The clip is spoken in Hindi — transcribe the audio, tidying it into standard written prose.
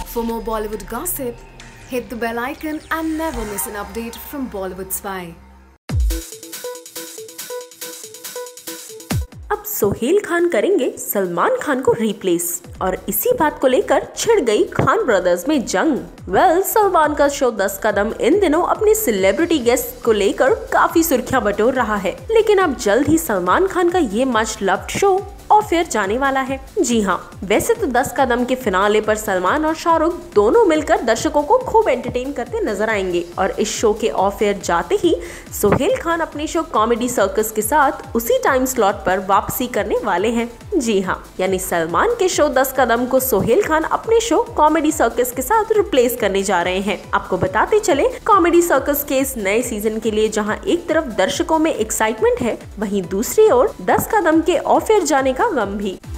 For more Bollywood gossip, hit the bell icon and never miss an update from Bollywood Spy. अब सोहेल खान करेंगे सलमान खान को रिप्लेस और इसी बात को लेकर छिड़ गई खान ब्रदर्स में जंग। सलमान का शो 10 कदम इन दिनों अपने सेलिब्रिटी गेस्ट को लेकर काफी सुर्खियां बटोर रहा है, लेकिन अब जल्द ही सलमान खान का ये much loved show off air जाने वाला है। जी हाँ, वैसे तो 10 कदम के फिनाले पर सलमान और शाहरुख दोनों मिलकर दर्शकों को खूब एंटरटेन करते नजर आएंगे और इस शो के ऑफ एयर जाते ही सोहेल खान अपने शो कॉमेडी सर्कस के साथ उसी टाइम स्लॉट पर वापसी करने वाले हैं। जी हाँ, यानी सलमान के शो 10 कदम को सोहेल खान अपने शो कॉमेडी सर्कस के साथ रिप्लेस करने जा रहे हैं। आपको बताते चले, कॉमेडी सर्कस के इस नए सीजन के लिए जहां एक तरफ दर्शकों में एक्साइटमेंट है, वहीं दूसरी ओर 10 कदम के ऑफ एयर जाने का गम भी।